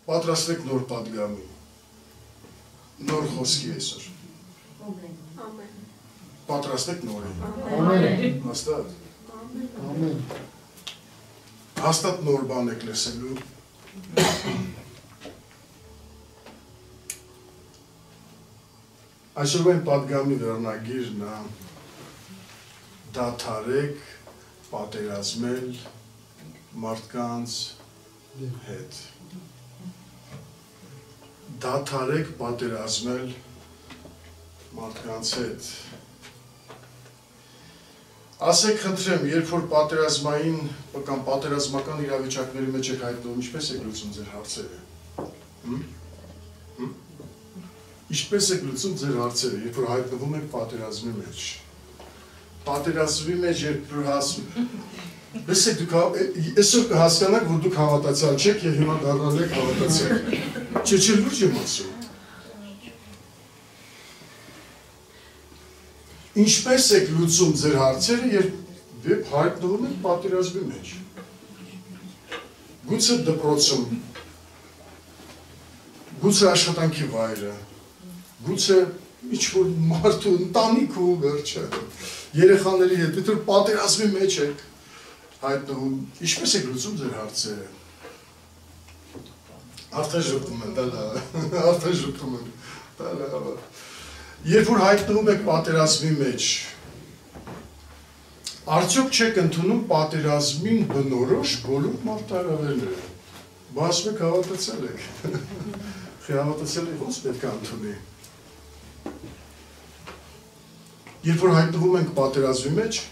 Պատրաստեք նոր պատգամի, նոր խոսքի այսօր։ Պատրաստեք նորի։ Հաստատ։ Հաստատ նոր բան եք լսելու։ Այսօրվային պատգամի վերնագիրն է դադարեք պատերազմել մարդկանց հետ։ Դադարեք պատերազմել մարդկանց հետ։ Ասեք խնդրեմ, երբ որ պատերազմային կամ պատերազմական իրավիճակների մեջ եք հայտնվում, ինչպես եք լուծում ձեր հարցերը։ Ինչպես եք լուծում ձեր հարցերը, երբ որ հայտնվում եք պատերազմի մեջ։ Պատերազմի մեջ երբ որ Լսեք, դուք այսօր կհասկանաք, որ դուք հավատացյալ չեք և հիմա դառնալ եք հավատացյալ։ Չէ, լուրջ եմ ասում։ Ինչպես եք լուծում ձեր հարցերը, երբ հայտնվում եք պատերազմի մեջ։ Գուցե դպրոցում, գուցե աշխատանքի վայրը, գուցե ինչ-որ մարդու ընտանիք ու վերջը, երեխաների հետ, եթե պատերազմի մեջ եք հայտնվում, ինչպես եք լուծում ձեր հարցերը։ Արդեն ժպտում են, արդեն ժպտում են։ Երբ որ հայտնվում եք պատերազմի մեջ, արդյոք չեք ընդունում պատերազմին բնորոշ բոլոր մարտահրավերները։ Բա ասում եք հավատացել եք։ Հավատացել եք ոնց պետք է ընդունի։ Երբ որ հայտնվում ենք պատերազմի մեջ,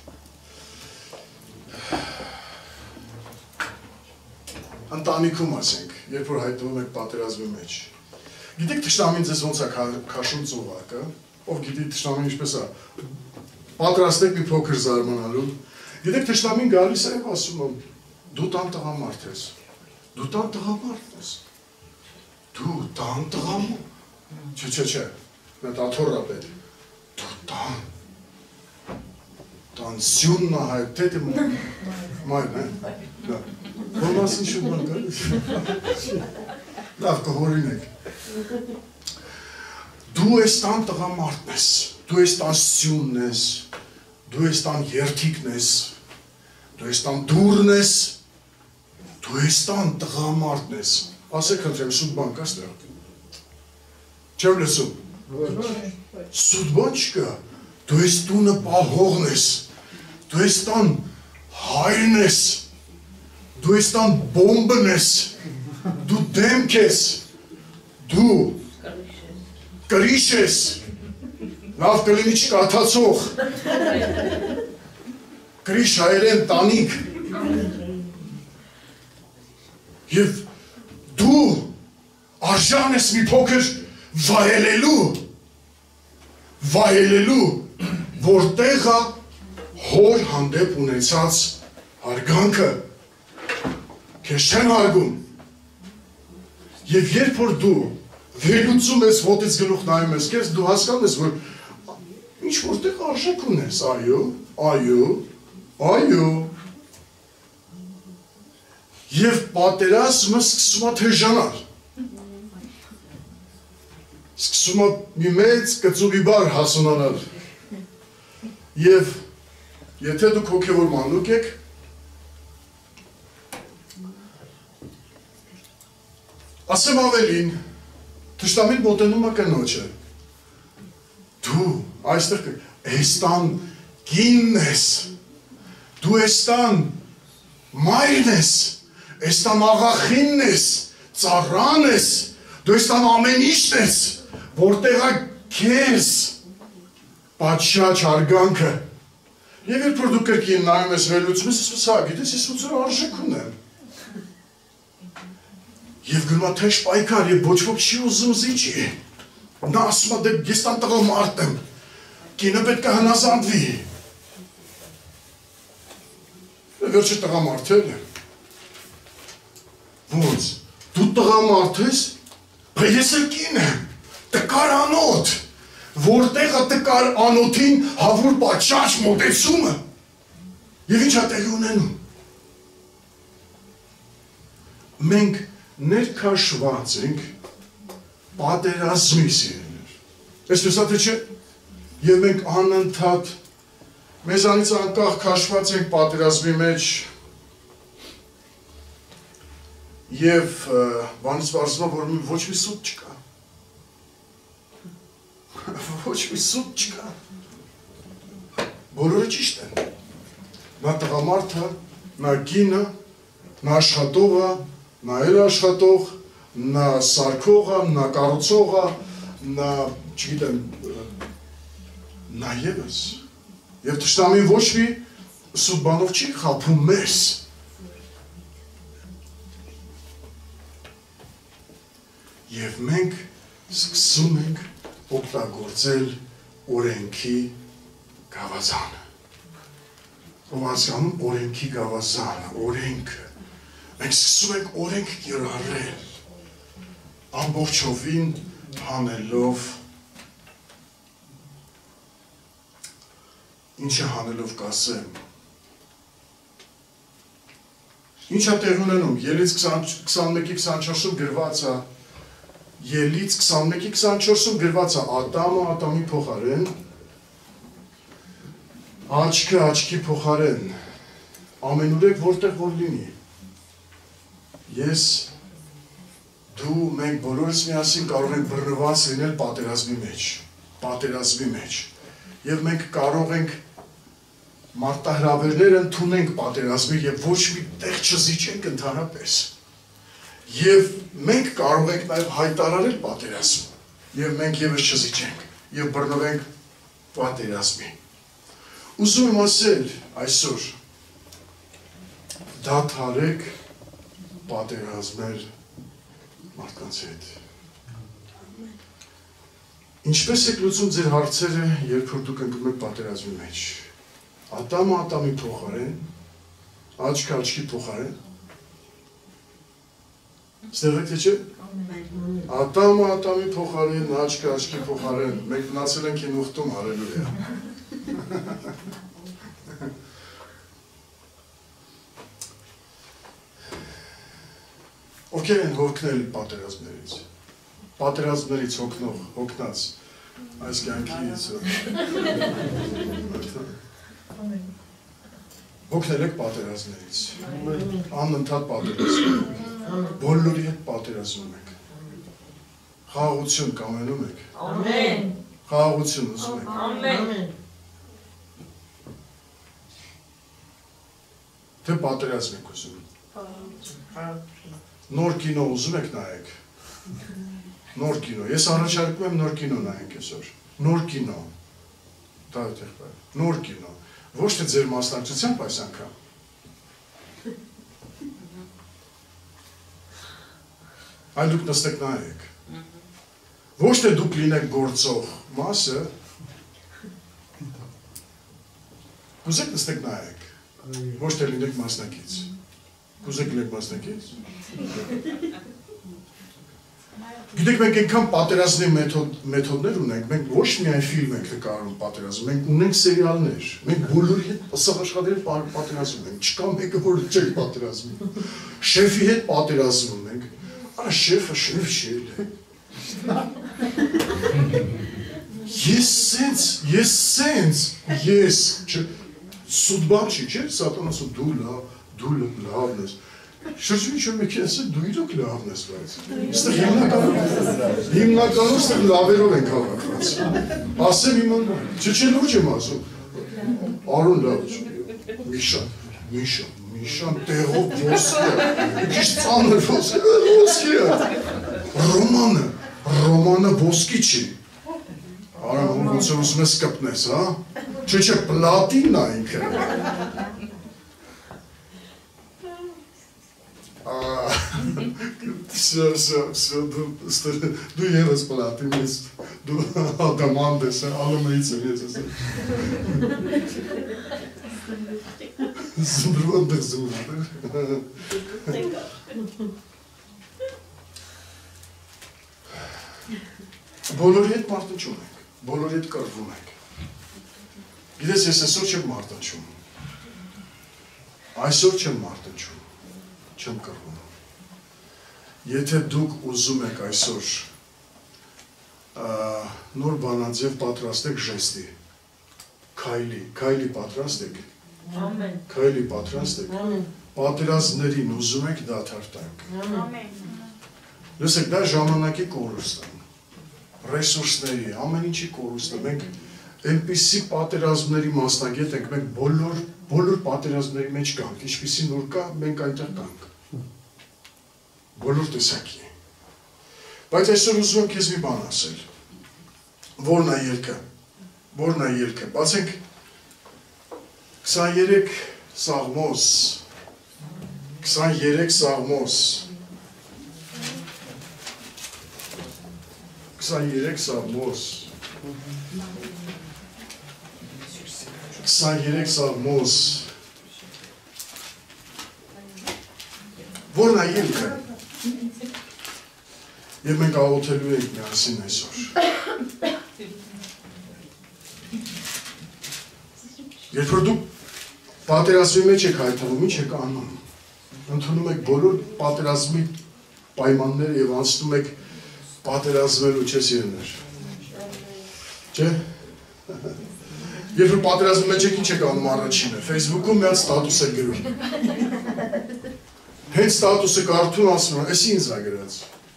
ընտանիքում ասենք, երբ որ հայտնվում եք պատերազմի մեջ։ Գիտեք թշնամին ձեզ ոնց է քաշում ծովակը, ով գիտի թշնամին ինչպես է, պատրաստեք մի փոքր զարմանալու, գիտեք թշնամին գալիս է և ասում եմ, դու տան տղամարդ ես, դու տան տղամարդ ես, դու տան տղամարդ, չէ, մետ աթորը պետ, դու տան սյունն է հայտ, տետի մայն է, որ մասին շուտ բան գալիս, լավ կհորին եք, դու ես տան տղամարդն ես, դու ես տան սյունն ես, դու ես տան երդիկն ես, դու ես տան դուրն ես, դու ես տան տղամարդն ես, ասեք խնդրեմ, սուտ բան կա ստեղ, չեմ լսում, սուտ բան չկա, դու ես տունը պահողն ես, դու ես տան հայրն ես, դու ես տան բոմբն ես, դու դեմք ես, դու կրիշ ես, լավ կլինի չկաթացող, կրիշ հայերեն տանիք, և դու արժան ես մի փոքր վայելելու, որտեղ է հոր հանդեպ ունեցած հարգանքը, քեզ չեն հարգում, և երբ որ դու վերլուծում ես, ոտից գլուխ նայում ես քեզ, դու հասկանում ես, որ ինչ որտեղ արժեք ունես, այո, և պատերազմը սկսում է թեժանալ, սկսում է մի մեծ կծուբի բար հասունանալ, և եթե դուք հոգևոր մանուկ եք, ասեմ ավելին, թշնամին մոտենում է կնոջը, դու այստեղ էստան կինն ես, դու էստան մայրն ես, էստան աղախինն ես, ծառան ես, դու էստան ամեն իշն ես, որտեղ է քեզ պատշաճ հարգանքը, և երբ որ դու կրկին նայում ես վերլուծում ես, ասում ես, գիտես, ես ոնց որ արժեք ունեմ, և գնում է թեժ պայքար, և ոչ ոք չի ուզում զիջի, նա ասում է, դե ես տան տղամարդ եմ, կինը պետք է հնազանդվի, վերջը տղամարդել է, ոնց, դու տղամարդ ես, բա ես էլ կին եմ, տկար անոթ, որտեղ է տկար անոթին հավուր պատշաճ մոտեցումը, և ինչ է տեղի ունենում։ Մենք ներքաշված ենք պատերազմի սիրելիներ։ Այսպես թե չէ, եւ մենք անընդհատ մեզանից անկախ քաշված ենք պատերազմի մեջ եւ բանից բարձրացնում որ ոչ մի սուտ չկա։ Ոչ մի սուտ չկա։ Բոլորը ճիշտ են։ Նա տղամարդը, նա կինը, նա աշխատողը, նա էլ աշխատող, նա սարքողը, նա կառուցողը, նա, չգիտեմ, նա եւս։ Եվ թշնամին ոչ մի սուտ բանով չի խաբում մեզ։ Եվ մենք սկսում ենք օգտագործել օրենքի գավազանը։ Ով հասկանում օրենքի գավազանը, օրենքը։ Մենք սկսում ենք օրենք կիրառել, ամբողջովին հանելով, ինչը հանելով կասեմ։ Ինչա տեղ ունենում, Ելից 21-24-ում գրված է, Ելից 21-24-ում գրված է Ադամը Ադամի փոխարեն, աչքը աչքի փոխարեն, ամենուրեք որտեղ որ լինի։ Ես, դու, մենք բոլորս միասին կարող ենք բռնված լինել պատերազմի մեջ, եւ մենք կարող ենք մարտահրավերներ ընդունենք պատերազմի եւ ոչ մի տեղ չզիջենք ընդհանրապես։ Եվ մենք կարող ենք նաեւ հայտարարել պատերազմ, եւ մենք եւս չզիջենք եւ բռնվենք պատերազմի։ Ուզում եմ ասել այսօր դադարեք պատերազմել մարդկանց հետ։ Ինչպես եք լուծում ձեր հարցերը, երբ որ դուք ընկնում եք պատերազմի մեջ։ Ադամը Ադամի փոխարեն, աչքը աչքի փոխարեն։ Ստեղ եք թե չէ։ Ադամը Ադամի փոխարեն, աչքը աչքի փոխարեն։ Մենք մնացել ենք հին ուխտում, հալելույա։ Ովքեր են հոգնել պատերազմներից հոգնած այս կյանքից հոգնել եք պատերազմներից, անընդհատ պատերազմում եք, բոլորի հետ պատերազմում եք, խաղաղություն կամենում եք, խաղաղություն ուզում եք, թե պատերազմ եք ուզում։ Նոր կինո ուզում եք նայեք, նոր կինո, ես առաջարկում եմ նոր կինո նայենք այսօր, նոր կինո, նոր կինո, ոչ թե ձեր մասնակցությամբ այս անգամ, այլ դուք նստեք նայեք, ոչ թե դուք լինեք գործող մասը, կուզեք նստեք նայեք, ոչ թե լինեք մասնակից, կուզեք լինեք մասնակից, գիտեք մենք այնքան պատերազմի մեթոդներ ունենք, մենք ոչ միայն ֆիլմ ենք նկարում պատերազմ, մենք ունենք սերիալներ, մենք բոլորի հետ աշխատել պատերազմ ենք, չկա մեկը որ չէ պատերազմի, շեֆի հետ պատերազմում ենք, արա շեֆը շեֆ չէ, ես սուտ բան չի, չէ, սատանա սուտ դու լավն ես, շրջունի չոր մեկ ես դու իրոք լավն ես բայց, ստեղ հիմնականում ստեղ լավերով ենք հավաքված, ասեմ իման, չէ լուրջ եմ ասում, արուն լավ չէ, Միշան տեղով ոսկի է, քիչ ծանր ոսկի է, Ռոմանը ոսկի չի, արա ոնց ուզում ես կպնես, հա, չէ պլատինն է ինքը, Все, դու եվս պլատին ես, դու ադամանդ ես, ալումեից եմ ես ասել։ Զմրվան դեղ զմրվան։ Բոլորի հետ մարտնչում ենք, բոլորի հետ կրվում ենք։ Գիտես, ես այսօր չեմ մարտնչում, այսօր չեմ մարտնչում, չեմ կրվում։ Եթե դուք ուզում եք այսօր նոր բանաձև պատրաստեք ժեստի, քայլի պատրաստ եք, քայլի պատրաստ եք, պատերազմներին ուզում եք դադար տանք։ Լսեք, դա ժամանակի կորուստ է, ռեսուրսների, ամեն ինչի կորուստ է, մենք այնպիսի պատերազմների մասնագետ ենք, մենք բոլոր պատերազմների մեջ կանք, ինչպիսին որ կա, մենք այնտեղ կանք, բոլոր տեսակի։ Բայց այսօր ուզում եմ քեզ մի բան ասել, որն է ելքը, բացենք 23 Սաղմոս, 23 Սաղմոս, 23 Սաղմոս, 23 Սաղմոս, որն է ելքը, և մենք աղոթելու ենք միասին այսօր։ Երբ որ դուք պատերազմի մեջ եք հայտնվում, ինչ եք անում, ընդունում եք բոլոր պատերազմի պայմանները և անցնում եք պատերազմելու չես երներ, չէ։ Երբ որ պատերազմի մեջ եք ինչ եք անում առաջինը, Facebook-ում միած ստատուս եք գրում, հենց ստատուսը կարդում ասում են, էս ինձ է գրած,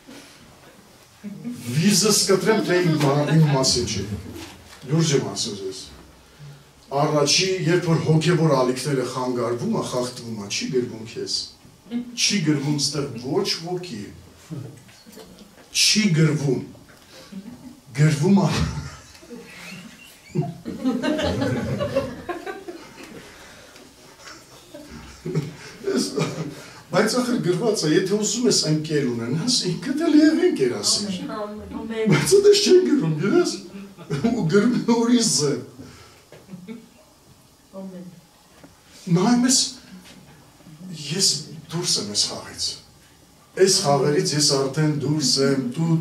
վիզս կտրեմ, թե իմ մասին չի, լուրջ եմ ասում ես, առաջի, երբ որ հոգևոր ալիքները խանգարվում է, խախտվում է, չի գրվում քեզ, չի գրվում ստեղ ոչ ոքի, չի գրվում, գրվում է, բայց ախր գրված է, եթե ուզում ես ընկեր ունենաս, ինքդ էլ և ընկեր ասիր, բայց ատես չեն գրում, գիրես, ու գրում է ուրիշ ձև, նայում ես, ես դուրս եմ ես խաղից, ես խաղերից ես արդեն դուրս եմ,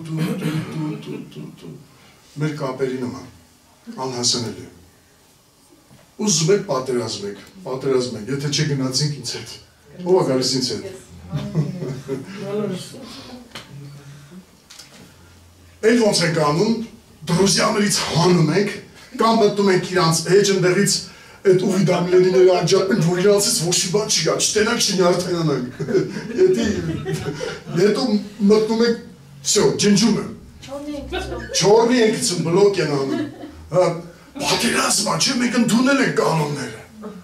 մեր կապերի նման, անհասանելի, ուզում եք պատերազմ եք, եթե չգնացինք ինձ հետ, ով է գալիս ինձ հետ, էլ ոնց ենք անում, դրուզյաներից հանում ենք, կամ մտնում ենք իրանց էջ ընդեղից այդ ուվիդամիլենիները անջատում են, որ իրանցից ոչ մի բան չի գա, չտենանք չնյարդենանանք, հետո մտնում ենք, վсё, ջնջում եմ, չորնի ենք գցում, բլոկ են անում, պատերազմա, չէ, մենք ընդունել ենք կանոնները,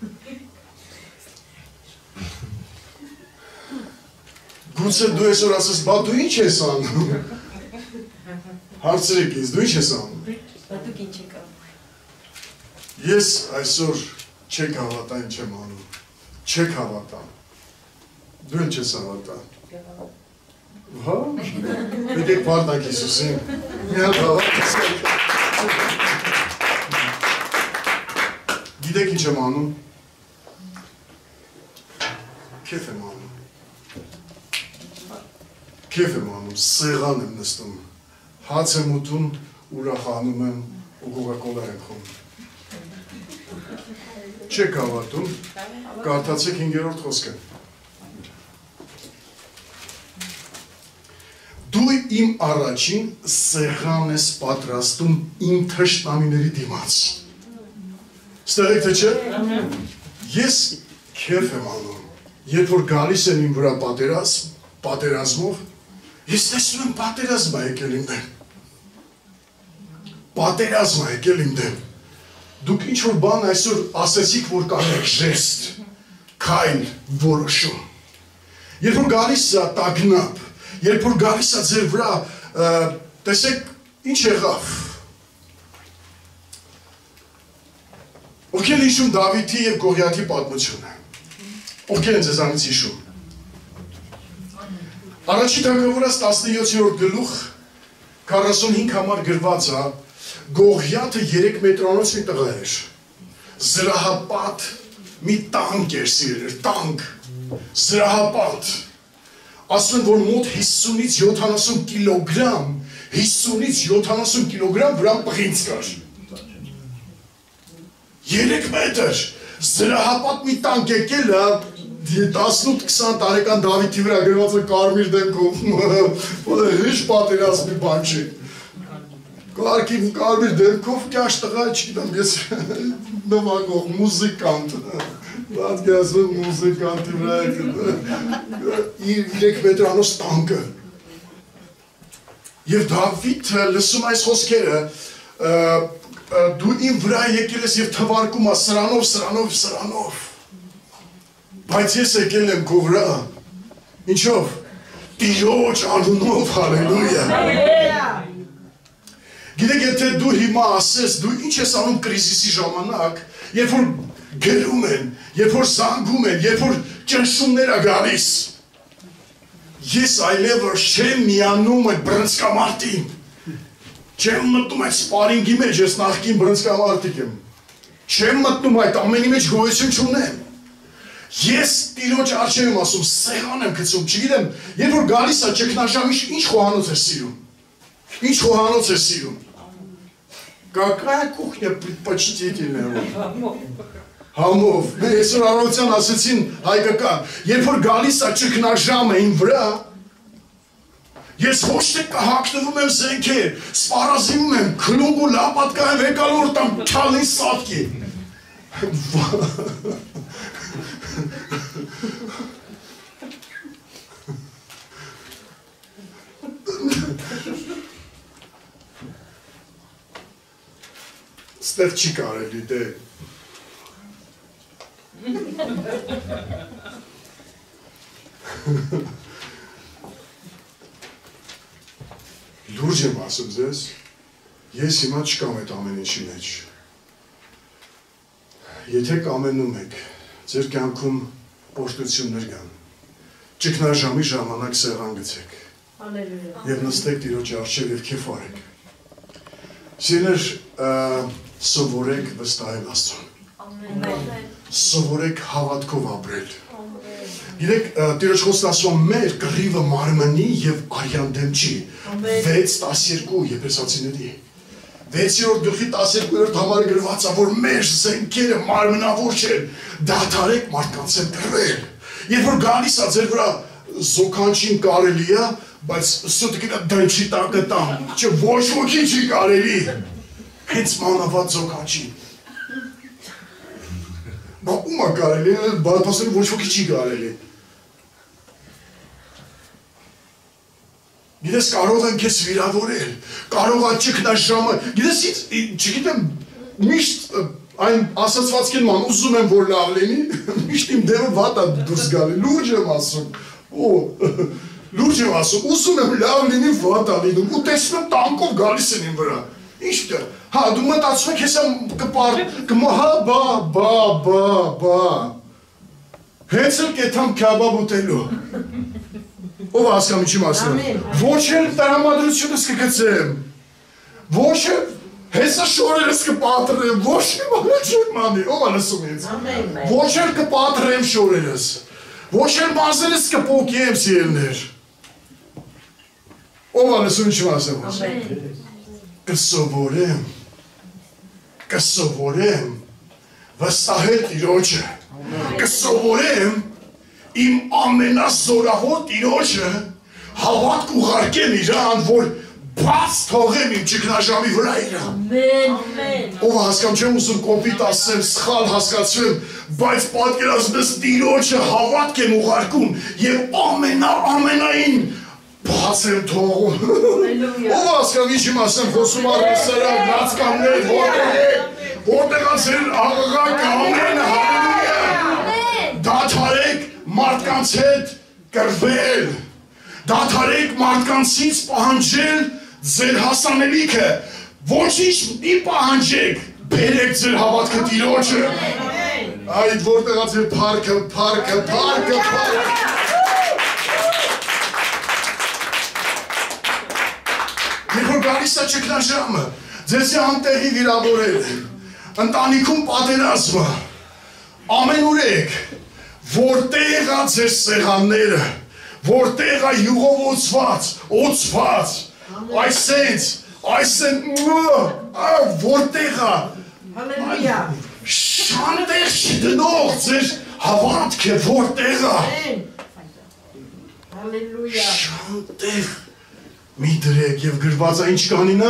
գուցե դու այսօր ասես, բա դու ինչ ես անում, հարցրեք ինձ, դու ինչ ես անում, դուք ինչ եք անում, ես այսօր չեք հավատա ինչ եմ անում, չեք հավատա, դու ինչ ես հավատա, հա, պետք պարտակ Իսուսին, մի հատ հավատես, գիտեք ինչ եմ անում, քեֆ եմ անում, սեղան եմ նստում, հաց եմ ուտում, ուրախանում եմ ու կոկա-կոլա եմ խմում, չեք հավատում, կարդացեք 5-րդ խոսքը, դու իմ առաջին սեղան ես պատրաստում իմ թշնամիների դիմաց, ստեղ եք թե չէ, ես քեֆ եմ անում, երբ որ գալիս են իմ վրա պատերազմով, ես տեսնում եմ պատերազմ է եկել իմ դեմ, պատերազմ է եկել իմ դեմ, դուք ինչ-որ բան այսօր ասեցիք, որ կանեք ժեստ, քայլ, որոշում, երբ որ գալիս է տագնապ, երբ որ գալիս է ձեր վրա, տեսեք, ինչ եղավ, ովքեր են հիշում Դավիթի և Գողիաթի պատմությունը, ովքեր են ձեզանից հիշում, Առաջի թագավորաց 17-րդ գլուխ 45 համար գրված է, Գողիաթը 3 մետրանոց մի տղա էր, զրահապատ մի տանկ էր սիրել, տանկ, զրահապատ, ասում են, որ մոտ 50-ից 70 կիլոգրամ, 50-ից 70 կիլոգրամ վրան պղինց կար, 3 մետր, զրահապատ մի տանկ եկել է, 18-20 տարեկան Դավիթի վրա գրված է կարմիր դեմքով, հիշ պատերազմի բան չի։ Կարգի կարմիր դեմքով կյաշ տղա, չգիտեմ, ես նվագող, մուզիկանտ, լատկ ասում մուզիկանտի վրա իր 3 մետրանոց տանկը։ Եվ Դավիթը լսում այս խոսքերը, դու իմ վրա եկել ես և թվարկում ես սրանով, բայց ես եկել եմ քո վրա, ինչով, Տիրոջ անունով, հալելույա։ Գիտեք, եթե դու հիմա ասես, դու ինչ ես անում կրիզիսի ժամանակ, երբ որ գերում են, երբ որ զանգում են, երբ որ ճնշումներ է գալիս, ես այլևս չեմ միանում այդ բռնցքամարտին, չեմ մտնում այդ սպարինգի մեջ, ես նախկին բռնցքամարտիկ եմ, չեմ մտնում այդ ամենի մեջ գոյություն չունեմ, ես Տիրոջ առջև եմ ասում, սեղան եմ գցում, չգիտեմ, երբ որ գալիս է ճգնաժամի, ինչ խոհանոց է սիրում, ինչ խոհանոց է сирում, какая кухня предпочтительная, համով, մեր այսօր առողջան ասեցին հայկական, երբ որ գալիս է ճգնաժամը իմ վրա, ես ոչ թե կհագնվում եմ զենքեր, սպառազինում եմ, քնում ու լապատկա եմ եկալ որ տամ քալին սատկի։ Ստեղ չի կարելի, դե։ Լուրջ եմ ասում ձեզ, ես հիմա չկամ այդ ամեն ինչի մեջ։ Եթե կամենում եք, ձեր կյանքում օրհնություններ կան, ճգնաժամի ժամանակ սեղան գցեք և նստեք Տիրոջի առջև և քեֆ արեք։ Սիրելիներ, սովորեք վստահել Աստծուն։ Սովորեք հավատքով ապրել։ Գիտեք, Տիրոջ խոսքն ասում մեր կռիվը մարմնի և արյան դեմ չի։ 6:12 Եփեսացիների 6-րդ գլխի 12-րդ համարը գրված է, որ մեր զենքերը մարմնավոր չեն, դադարեք մարդկանց հետ կռվել։ Երբ որ գալիս է ձեր վրա զոքանչին կարելի է, բայց սուտը գիտա դնչի տակը տամ, չէ ոչ ոքի չի կարելի, հենց մանավատ զոքանչին։ Բա ում է կարելի, բացասել ոչ ոքի չի կարելի։ Գիտես կարող են քեզ վիրավորել, կարող է ճգնաժամը, գիտես չգիտեմ, միշտ այն ասացվածքին ման ուզում եմ որ լավ լինի, միշտ իմ դեմը վատ է դուրս գալի, լուրջ եմ ասում, լուրջ եմ ասում, ուզում եմ լավ լինի վատ է լինում, ու տեսնում եմ տանկով գալիս են իմ վրա, ինչ դե, հա դու մտածում եք ես եմ բա, հենց էլ կեթամ քյաբաբ ուտելու, ով հասկամ ինչի մասն եմ, ոչ էլ տրամադրությունս կգծեմ, ոչ էլ հեսա շորերս կպատրեմ, ոչ էլ մանեչ եմ մանի, ով անասում ինձ, ոչ էլ կպատրեմ շորերս, ոչ էլ մազերս կպոկեմ սիրելներ, ով անասում ինչի մասն եմ, կսովորեմ, վստահել Տիրոջը, կսովորեմ իմ ամենազորավոր Տիրոջը հավատք ուղարկեմ իրան, որ բաց թողեմ իմ ճգնաժամի վրա իրան։ Ով հասկամ չեմ ուզում կոպիտ ասեմ, սխալ հասկացվեմ, բայց պատկերացնես Տիրոջը հավատք եմ ուղարկում և ամենային բաց եմ թողում։ Ով հասկամ ինչի մասեմ խոսում առեսարան, նացկաններ, որտեղ ասել աղղակ ամենը հալելույա։ Դադարեք մարդկանց հետ կռվել, դադարեք մարդկանցից պահանջել ձեր հասանելիքը, ոչինչ մի պահանջեք, բերեք ձեր հավատքը Տիրոջը, այդ որտեղ ասել փառքը, երբ որ գալիս է ճգնաժամը, ձեզի անտեղի վիրավորել, ընտանիքում պատերազմը, ամենուր եք, որտեղ է ձեր սեղանները, որտեղ է յուղով օծված, որտեղ է շանտեղ չդնող ձեր Հավատք է որտեղ է։ Հալելույա։ Շանտեղ մի դրեք եւ գրված է ինչ կանինա։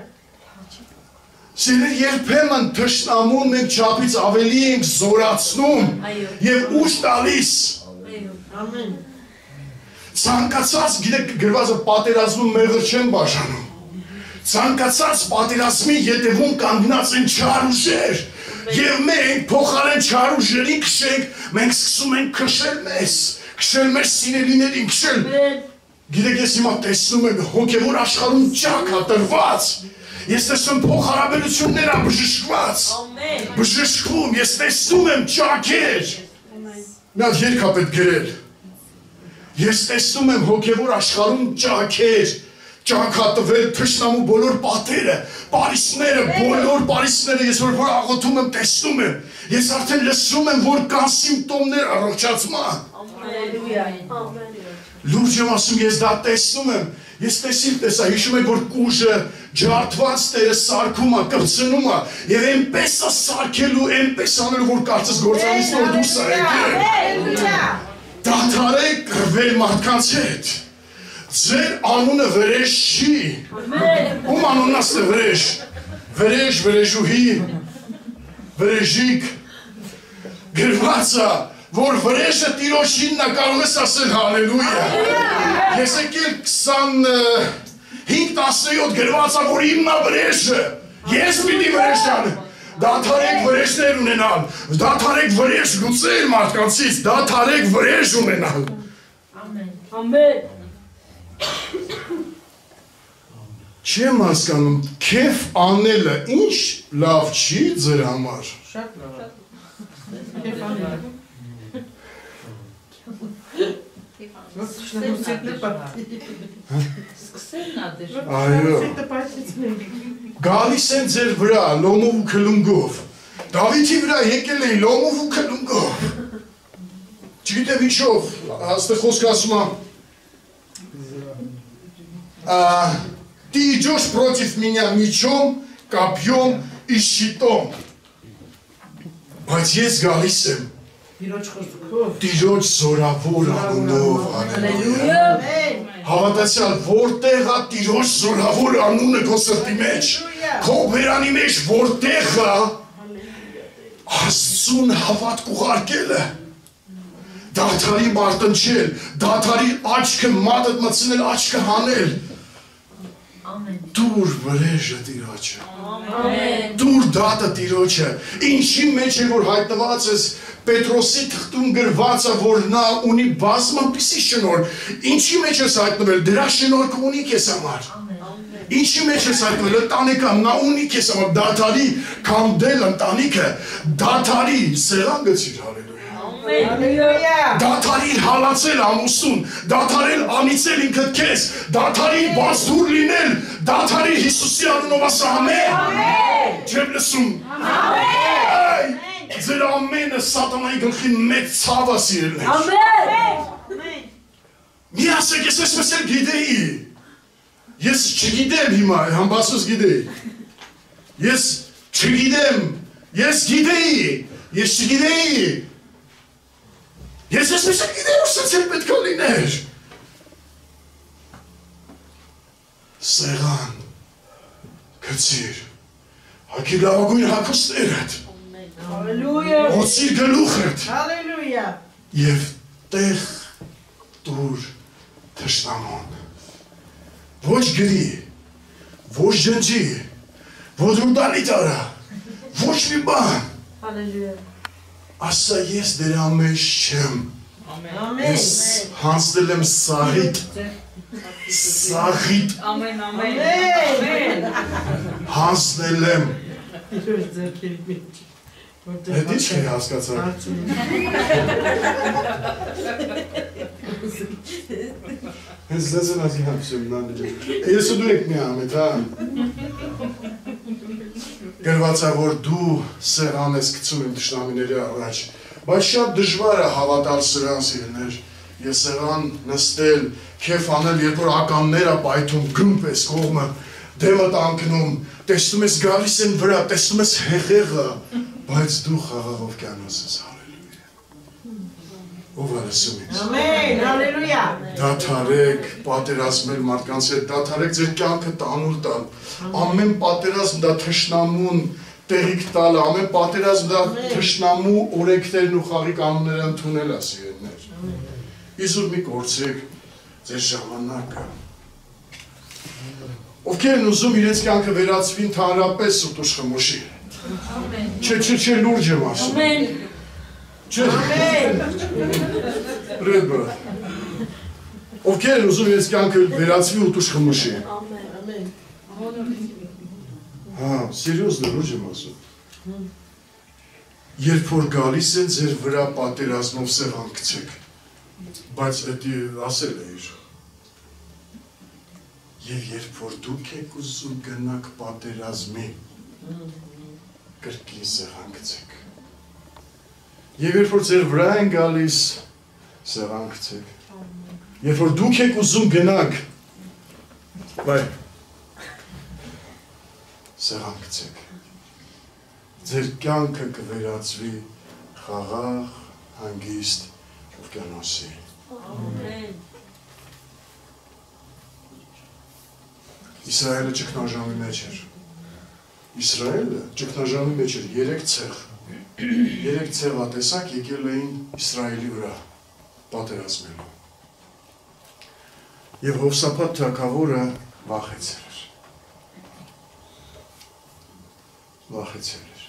Սիրել երբեմն թշնամուն մենք չափից ավելի ենք զորացնում եւ ուժ տալիս։ Ամեն։ Ցանկացած գիտեք գրվածը պատերազմում մեղր չեն բաժանում։ Ցանկացած պատերազմի ետևում կանգնած են չար ուժեր եւ մենք փոխարեն չար ուժերին քշենք, մենք սկսում ենք քշել մեզ, քշել մեր սիրելիներին, քշել։ Գիտեք ես հիմա տեսնում եմ հոգեվոր աշխարհում ճակ հատրված։ Ես տեսնում փոխհարաբերություններ բժշկված։ Բժշկում, ես տեսնում եմ ճակեր։ Նա երգ է պետք գրել։ Ես տեսնում եմ հոգևոր աշխարհում ճակեր, ճակատվել թշնամու բոլոր պատերը, պարիսները, բոլոր պարիսները ես որ աղոթում եմ, տեսնում եմ։ Ես արդեն լսում եմ, որ կան սիմպտոմներ առողջացման։ Լուրջ եմ ասում, ես դա տեսնում եմ։ Ես տեսա, հիշում եք, որ կուժը ջարդված տերը սարքում է, կպցնում է, եւ այնպես է սարքելու, այնպես անելու, որ կարծես գործանից նոր դուրս է եկել։ Դադարեք կռվել մարդկանց հետ։ Ձեր անունը վրեժ չի։ Ում անունն աստ է վրեժ։ Վրեժ, վրեժուհի, վրեժիկ։ Գրված է, որ վրեժը տիրոջինն է, կարող ես ասել հալելույա։ Եսեկիել 25-17 գրված է, որ իմն է վրեժը։ Ես պիտի վրեժ անեմ։ Դադարեք վրեժներ ունենալ, դադարեք վրեժ լուծել մարդկանցից, դադարեք վրեժ ունենալ։ Ամեն։ Չեմ հասկանում, քեֆ անելը ինչ լավ չի ձեր համար։ Շատ լավ։ Քեֆ անելը։ Այո։ Գալիս են ձեր վրա լոմով ու քլունգով։ Դավիթի վրա եկել էին լոմով ու քլունգով։ Չգիտեմ ինչով, աստեղ խոսքը ասում է Ты идешь против меня мечом, копьем и щитом։ Բայց ես գալիս եմ Տիրոջ զորավոր անունով, հալելույա։ Հավատացյալ, որտեղ է Տիրոջ զորավոր անունը քո սրտի մեջ, քո բերանի մեջ որտեղ է Աստծուն հավատք ուղարկելը, դադարի մարտնչել, դադարի աչքը մատդ մտցնել, աչքը հանել, դուր վրեժը Տիրոջը, դուր դատը Տիրոջը, ինչի մեջ է որ հայտնված ես Պետրոսի թղթում գրված է, որ նա ունի բազմապիսի շնորհ, ինչի մեջ ես հայտնվել, դրա շնորհքը ունի քեզ համար։ Ինչի մեջ ես հայտնվել, ընտանիքը նա ունի քեզ համար, դադարի քանդել ընտանիքը, դադարի սեղան գցիր, հալելույա։ Դադարի հալածել ամուսուն, դադարել անիծել ինքդ քեզ, դադարի բացդուր լինել, դադարի Հիսուսի անունով ասա ամեն։ Չեմ լսում։ Ամեն։ Ձեր ամենը սատանայի գլխին մեծ ցավ է սիրելներ։ Ամեն։ Մի ասեք, ես այսպես էլ գիտեի։ Ես չգիտեմ հիմա, համբասուս գիտեի։ Ես չգիտեմ, ես գիտեի, ես չգիտեի։ Ես այսպես էլ գիտեի, որ սենց էլ պետք է լիներ։ Սեղան, գցիր, հագիր լավագույն հագուստներդ։ Օծիր գլուխդ և տեղ տուր թշնամուն, ոչ գրի, ոչ ջնջի, ոչ ուրդանի տարա, ոչ մի բան, ասա ես դրա մեջ չեմ, ես հանցնել եմ սաղիտ, հանցնել եմ, Հետ ինչ է հասկացար։ Հենց լեզեն ազի համսում նանդել։ Ես ու դու եք մի ամետ, հա։ Գրված է, որ դու սեղան ես գցում եմ թշնամիների առաջ, բայց շատ դժվար է հավատալ սրան սիրներ, ես սեղան նստել, քեֆ անել, երբ որ ականներ է պայթում, գրումպ ես կողմը, դեմդ անկնում, տեսնում ես գալիս են վրա, տեսնում ես հեղեղը, բայց դու խաղաղով կյանոս ես, հալելույա։ Ով է լսում ինձ։ Ամեն, հալելույա։ Դադարեք պատերազմել մարդկանց հետ, դադարեք ձեր կյանքը տանուլ տալ։ Ամեն պատերազմ դա թշնամուն տեղիք տալ, ամեն պատերազմ դա թշնամու օրենքներն ու խաղի կանոնները ընդունել է, սիրելիներ։ Իզուր մի կորցրեք ձեր ժամանակը։ Ովքեր են ուզում իրենց կյանքը վերածվի ընդհանրապես սուտ ուշխմուշի։ Չէ, լուրջ եմ ասում։ Չէ։ Ռեդբը։ Ովքեր են ուզում իրենց կյանքը վերածվի ուտ ուշխմուշի։ Հա, սիրիոզն է, լուրջ եմ ասում։ Երբ որ գալիս են ձեր վրա պատերազմով սեղանքցեք, բայց էդի ասել է իր։ Եվ երբ որ դուք եք ուզում գնաք պատերազմի, կրկին սեղանքցեք։ Եվ երբ որ ձեր վրա են գալիս, սեղանքցեք։ Երբ որ դուք եք ուզում գնաք, բայ, սեղանքցեք։ Ձեր կյանքը կվերածվի խաղաղ, հանգիստ օվկիանոսի։ Իսրայելը ճգնաժամի մեջ էր։ Իսրայելը ճգնաժամի մեջ էր 3 ցեղ։ 3 ցեղատեսակ եկել էին Իսրայելի վրա պատերազմելու։ Եվ Հովսափատ թագավորը վախեցել էր։ Վախեցել էր։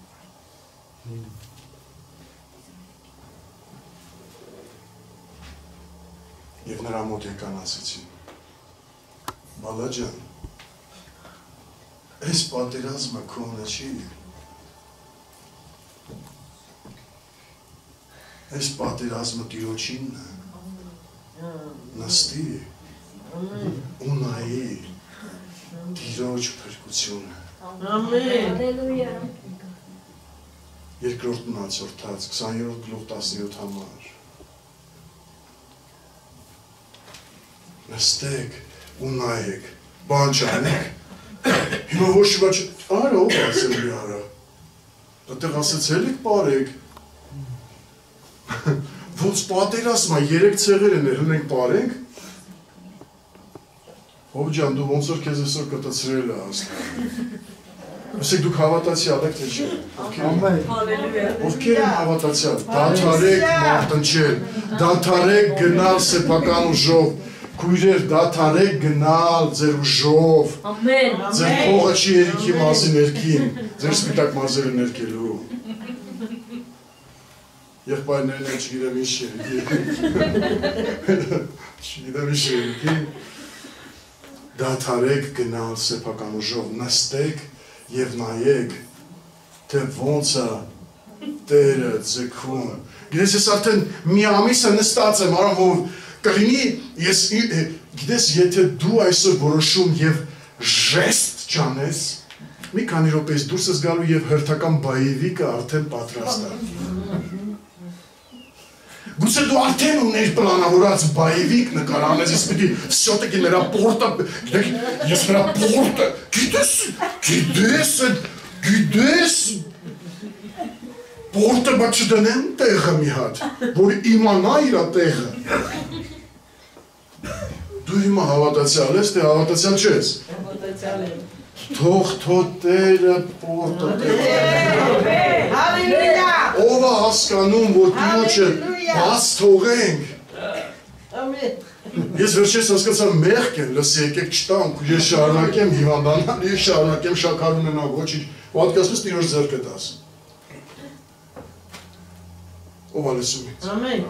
Եվ նրա մոտ եկան ասեցին. Բալաջան, այս պատերազմը քոնը չի։ Այս պատերազմը Տիրոջինն է։ Նստի ու նայի Տիրոջ փրկությունը։ Ամեն։ Հալելույա։ Երկրորդ մնացորդած 20-րդ գլուխ 17 համար։ Նստեք ու նայեք, բան չանեք։ Հիմա ոչ շվաչ, արա ով ասել մի արա։ Այդտեղ ասեցել եք պարեք։ Ոնց պատերազմա 3 ցեղեր են ելել, մենք պարենք։ Ով ջան, դու ոնց որ քեզ այսօր կտցրել է ասել։ Ասեք դուք հավատացյալ եք թե չէ։ Ամեն։ Հալելույա։ Ովքեր են հավատացյալ, դադարեք մարտնչել, դադարեք գնալ սեփական ուժով, քույրեր, դադարեք գնալ ձեր ուժով։ Ամեն։ Ձեր փողը չի երիքի մասի ներքին, ձեր սպիտակ մազերը ներկելու։ Եղբայրներն են չգիտեմ ինչ երիքի։ Չգիտեմ ինչ երիքի։ Դադարեք գնալ սեփական ուժով, նստեք և նայեք, թե ոնց է Տերը ձգում։ Գիտես, ես արդեն մի ամիս է նստած եմ, արամ, որ կլինի, գիտես, եթե դու այսօր որոշում և ժեստ չանես, մի քանի րոպեից դուրս ես գալու և հերթական բայևիկը արդեն պատրաստ է։ Գուցե դու արդեն ուներ պլանավորած բայևիկ նկարանես, ես պիտի վսյոտեքի նրա պորտը, ես նրա պորտը, գիտես, պորտը բա չդնեմ տեղը մի հատ, որ իմանա իրա տեղը։ Դու հիմա հավատացյալ ես, թե հավատացյալ չես։ Հավատացյալ եմ։ Թող Տերը պորտը տեղը։ Հալելույա։ Ով է հասկանում, որ Տիրոջը բաց թողենք։ Ամեն։ Ես վերջերս հասկացա մեղք են, լսի եկեք չտանք, ես շարունակեմ հիվանդանալ, ես շարունակեմ շաքար ունենալ, ոչինչ, պատկասպես Տիրոջ ձեռքը տաս։ Ով է լսում ինձ։ Ամեն։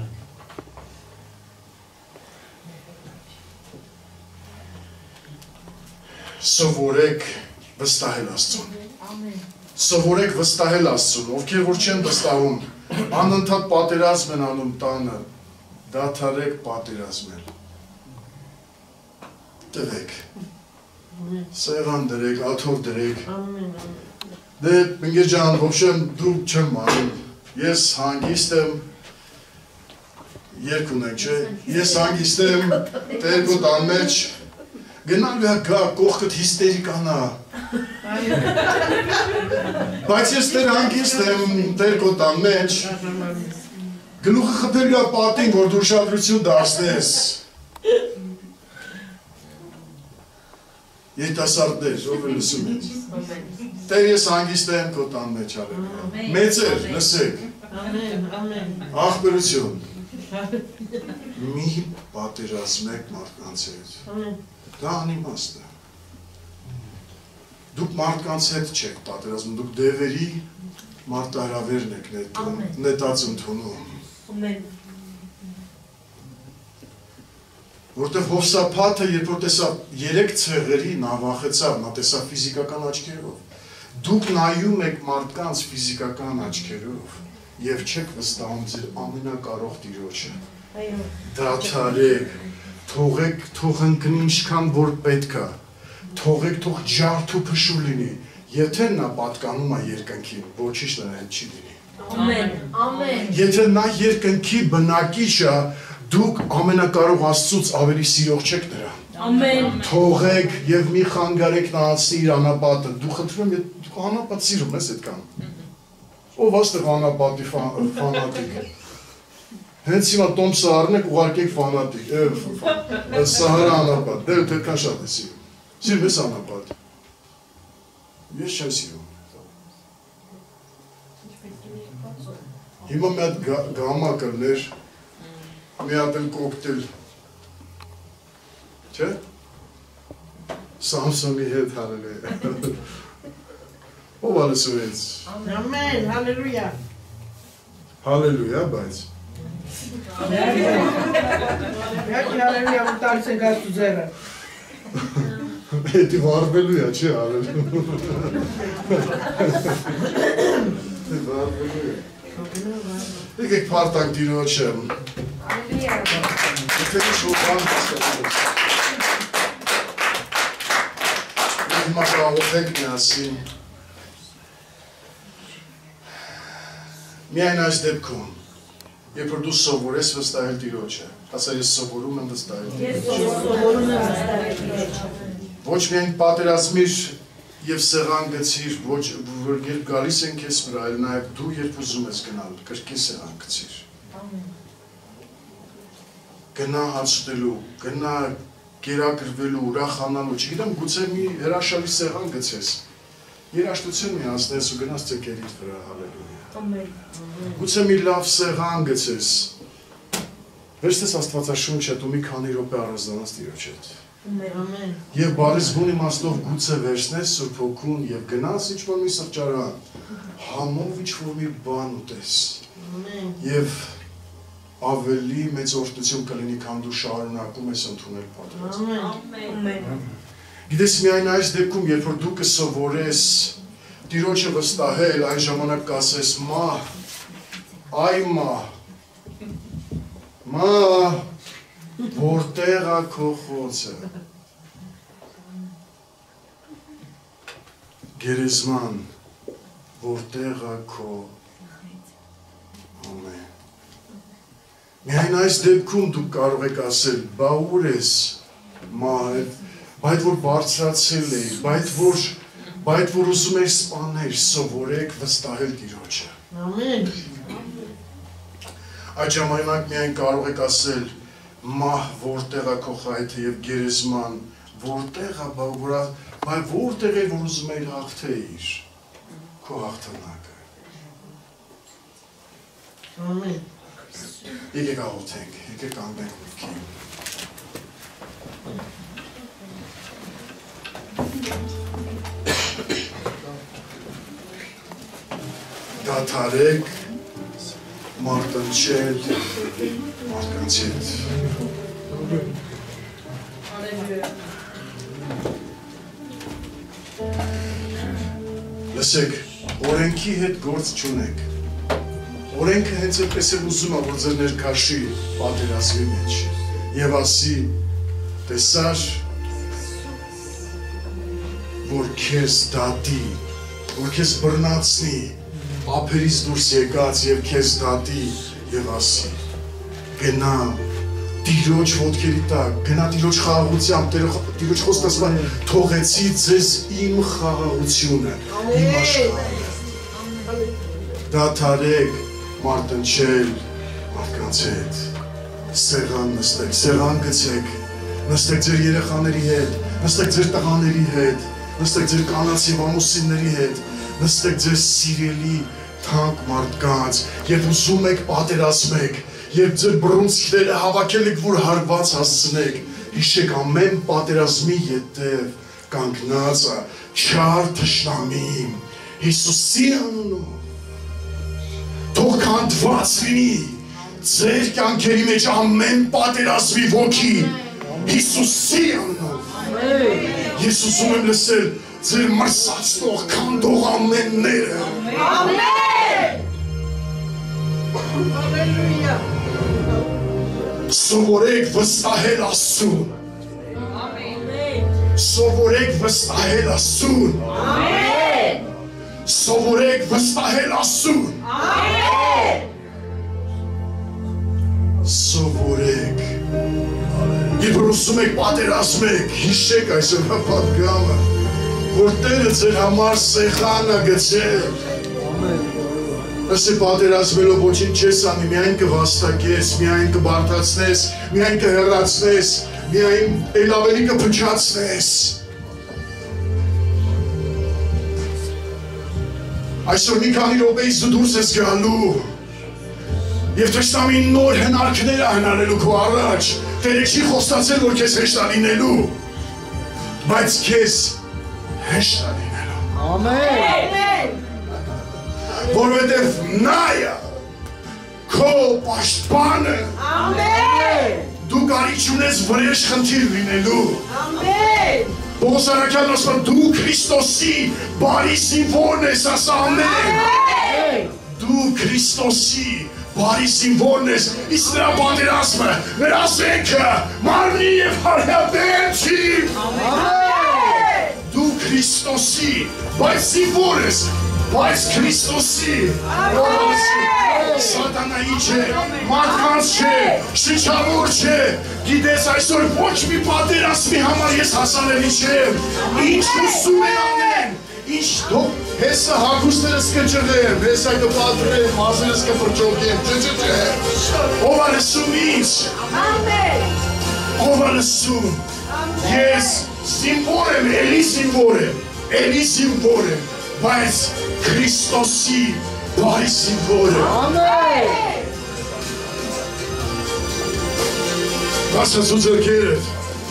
Սովորեք վստահել Աստծուն։ Սովորեք վստահել Աստծուն, ովքեր որ չեն վստահում, անընդհատ պատերազմ են անում տանը, դադարեք պատերազմել։ Տվեք։ Սեղան դրեք, աթոռ դրեք։ Դե, ընկեր ջան, ոբշեմ դու չեմ անում։ Ես հանգիստ եմ, երկ ունենք, չէ։ Ես հանգիստ եմ, Տեր քո տան մեջ գնալու է գա, կողքդ հիստերիկանա։ Բայց ես Տեր հանգիստ եմ, Տեր քո տան մեջ։ Գլուխը խփելու է պատին, որ դու ուշադրություն դարձնես։ Երիտասարդներ, ով է լսում ինձ։ Տեր ես հանգիստ եմ քո տան մեջ, հալելույա։ Մեծեր, լսեք։ Աղբերություն։ Մի պատերազմեք մարդկանց հետ։ Դա անիմաստ է։ Դուք մարդկանց հետ չեք պատերազմում, դուք դևերի մարտահրավերն եք նետած ընդունում։ Որտեղ Հովսափաթը, երբ որ տեսավ 3 ցեղերի, նա վախեցավ, նա տեսավ ֆիզիկական աչքերով։ Դուք նայում եք մարդկանց ֆիզիկական աչքերով եւ չեք վստահում ձեր ամենակարող Տիրոջը։ Դադարեք, թող ընկնի ինչքան որ պետք է, թող ջարդ ու փշուր լինի, եթե նա պատկանում է երկնքին, ոչինչ նրա հետ չի լինի։ Ամեն։ Եթե նա երկնքի բնակիչ է, դուք ամենակարող Աստծուց ավելի սիրող չեք նրան։ Ամեն։ Թողեք եւ մի խանգարեք նա անցնի իր անապատը։ Դու խնդրում եմ, դու անապատ սիրում ես այդքան։ Ով աստեղ անապատի ֆանատիկ։ Հենց հիմա Տոմսը առնեք, ուղարկեք ֆանատիկ։ Սահարա անապատ, դե այդքան շատ է սիրում։ Սիրում ես անապատ։ Ես չեմ սիրում։ Հիմա մի հատ գամա կլներ, մի հատ էլ կոկտեյլ, չէ՞։ Սամսոնի հետ հալելույա։ Ով ալսում ես։ Ամեն, հալելույա։ Հալելույա, բայց։ Եկ հալելույա ու տարից ենք աստու ձերը։ Էդի վարվելույա, չէ հալելույա։ Վարվելույա։ Եկեք պարտանք Տիրոջը։ Եթե ինչ-որ բան կստացվեց։ Հիմա կաղոթենք միասին։ Միայն այս դեպքում, երբ որ դու սովորես վստահել Տիրոջը, ասա ես սովորում եմ վստահել Տիրոջը։ Ոչ միայն պատերազմիր և սեղան գցիր, որ երբ գալիս են քեզ վրա, այլ նաև դու երբ ուզում ես գնալ, կրկին սեղան գցիր։ Գնա հաց ուտելու, գնա կերակրվելու, ուրախանալու, չգիտեմ, գուցե մի հրաշալի սեղան գցես, երաշտություն մի անցնես ու գնաս ծեկերիդ վրա, հալելույա։ Գուցե մի լավ սեղան գցես, վերցնես Աստվածաշունչը, դու մի քանի րոպե առանձնանաս Տիրոջ հետ։ Եվ բարիզգուն իմաստով գուցե վերցնես Սուրբ Հոգուն և գնաս ինչ-որ մի սրճարան, համով ինչ-որ մի բան ուտես և ավելի մեծ օրհնություն կլինի, քան դու շարունակում ես ընդունել պատերազմը։ Գիտես միայն այս դեպքում, երբ որ դու կսովորես Տիրոջը վստահել, այն ժամանակ կասես մահ, այ մահ, որտեղ է քո խոցը։ Գերեզման, որտեղ է քո ամեն։ Միայն այս դեպքում դու կարող եք ասել, բա ուր ես մահ, բայց որ բարձրացել էի, բայց որ ուզում ես սպանել, սովորեք վստահել Տիրոջը։ Ամեն։ Այդ ժամանակ միայն կարող եք ասել, մահ որտեղ է քո խայթը և գերեզման, որտեղ է, բայց որտեղ էր, որ ուզում էիր հաղթեիր, քո հաղթանակը։ Ամեն։ Եկեք աղոթենք, եկեք կանգնենք մտքի։ Դադարեք մարտնչել մարդկանց հետ։ Լսեք, օրենքի հետ գործ չունեք։ Օրենքը հենց այդպես է ուզում է, որ ձեր ներքաշի պատերազմի մեջ և ասի, տեսար, որ քեզ դատի, որ քեզ բռնացնի, ափերից դուրս եկած և քեզ դատի և ասի, գնա Տիրոջ ոտքերի տակ, գնա Տիրոջ խաղաղությամբ, Տիրոջ խոսքն ասում է, թողեցի ձեզ իմ խաղաղությունը, իմ աշխարհը։ Դադարեք մարտնչել մարդկանց հետ։ Սեղան նստեք, սեղան գցեք, նստեք ձեր երեխաների հետ, նստեք ձեր տղաների հետ, նստեք ձեր կանացի ամուսինների հետ, նստեք ձեր սիրելի թանկ մարդկանց, երբ ուզում եք պատերազմեք, երբ ձեր բռունցքները հավաքել եք, որ հարված հասցնեք, հիշեք ամեն պատերազմի ետև կանգնած է չար թշնամին, Հիսուսի անունով, թող քանդված լինի ձեր կյանքերի մեջ ամեն պատերազմի ոգի, Հիսուսի անունով, ես ուզում եմ լսել ձեր մրսացնող քանդող ամենները, Հալելույա։ Սովորեք վստահել Աստծուն, Սովորեք վստահել Աստծուն, Սովորեք վստահել Աստծուն, Սովորեք, երբ ուզում եք պատերազմեք, հիշեք այսօր պատգամը, որ Տերը ձեր համար սեղանը գցել, Ասի պատերազմելով ոչինչ չես անի, միայն կվաստակես, միայն կբարդացնես, միայն կհեռացնես, միայն էլ ավելի կփչացնես։ Այսօր մի քանի րոպեից դու դուրս ես գալու եւ թշնամին նոր հնարքներ է հնարելու քո առաջ։ Տերը չի խոստացել, որ քեզ հեշտ է լինելու, բայց քեզ հեշտ է լինելու։ Ամեն։ Որովհետև նա է քո պաշտպանը, դու կարիք ունես վրեժ խնդիր լինելու, Պողոս առաքյալն ասում է դու Քրիստոսի բարի զինվորն ես, ասա ամեն, դու Քրիստոսի բարի զինվորն ես, իսկ նրա պատերազմը, նրա զենքը մարմնի և հարյադեր չի, դու Քրիստոսի բայց զինվոր ես, Բայց Քրիստոսի, սատանայի չէ, մարդկանց չէ, շնչավոր չէ, գիտես այսօր ոչ մի պատերազմի համար ես հասանելի չեմ, ինչ ուսում է անեն, ինչ դող հեսը հագուստերս կջղեմ, հեսը կպատրեմ, մազերս կպրճոգեմ, ով է լսում ինձ, ով է լսում, ես զինվոր եմ, էլի զինվոր եմ, բայց Քրիստոսի բարի զինվորը։ Բացացու ձեռքերդ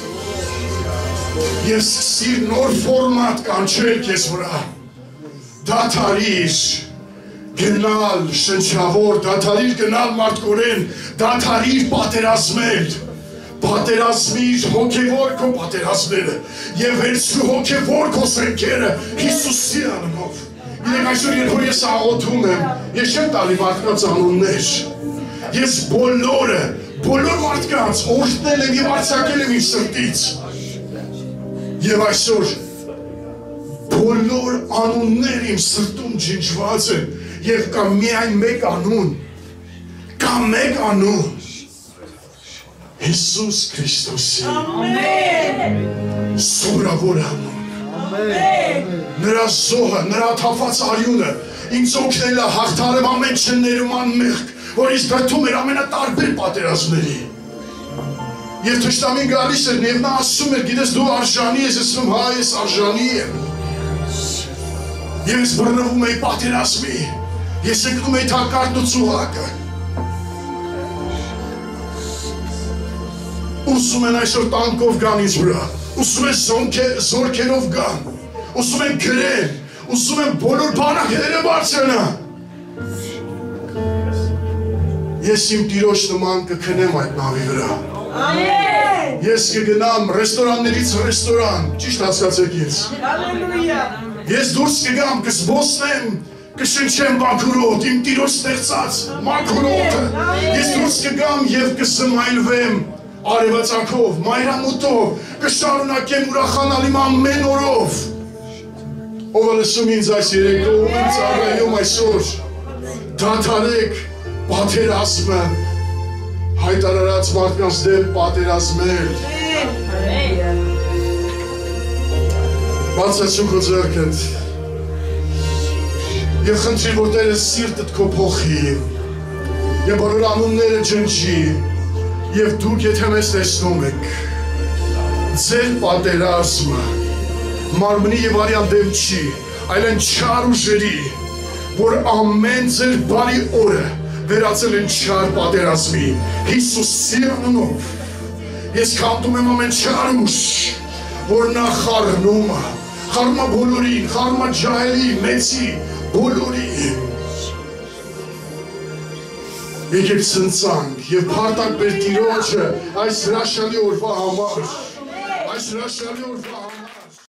և սկսիր նոր ֆորմատ կանչել քեզ վրա։ Դադարիր գնալ շնչավոր, դադարիր գնալ մարդկորեն, դադարիր պատերազմել, պատերազմիր հոգևոր քո պատերազմները և վերցրու հոգևոր քո զենքերը Հիսուսի անունով։ Իրենք այսօր երբ որ ես աղոթում եմ, ես չեմ տալի մարդկանց անուններ, ես բոլոր մարդկանց օրհնել եմ և արձակել եմ իմ սրտից և այսօր բոլոր անուններ իմ սրտում ջնջված են և կա միայն մեկ անուն, Հիսուս Քրիստոսի սովորավոր անուն, նրա զոհը, նրա թափված արյունը ինձ օգնել է հաղթարեմ ամեն չներման մեղք, որ ինձ դրդում էր ամենատարբեր պատերազմների և թշնամին գալիս էր և նա ասում էր, գիտես դու արժանի ես, ասում հա ես արժանի եմ և ես բռնվում էի պատերազմի, ես ընկնում էի թակարդն ու ծուղակը Ուսում են այսօր տանկով գան ինձ վրա, ուսում են զորքերով գան, ուսում են գրեն, ուսում են բոլոր բանակները բարձրանան։ Ես իմ տիրոջ նման կքնեմ այդ նավի վրա։ Ես կգնամ ռեստորաններից ռեստորան, ճիշտ հասկացեք ինձ։ Ես դուրս կգամ, կզբոսնեմ, կշնչեմ մաքուրոտ, իմ տիրոջ ստեղծած մաքուրոտը։ Ես դուրս կգամ և կսմայլվեմ արևածագով, մայրամուտով, կշարունակեմ ուրախանալ իմ ամեն օրով։ Ով է լսում ինձ այս երեկո, ով եմ ծառայում այսօր, դադարեք պատերազմը, հայտարարած մարդկանց դեմ պատերազմել։ Բացացու քո ձեռքդ և խնդրի, որ Տերը սիրտդ քո փոխի։ Եվ բոլոր անունները ջնջի Եվ դուք եթե մեզ տեսնում եք Ձեր պատերազմը Մարմնի եւ արյան դեմ չի Այլ են չար ուժերի Որ ամեն ձեր բարի օրը Վերածել են չար պատերազմի Հիսուսի անունով Ես քանդում եմ ամեն չար ուժ Որ նա խառնում Խառնում բոլորին, խառնում ջահելի, մեծի, բոլորին Եկեք ցնցանք եւ փառտանք մեր Տիրոջը այս հրաշալի օրվա համար Այս հրաշալի օրվա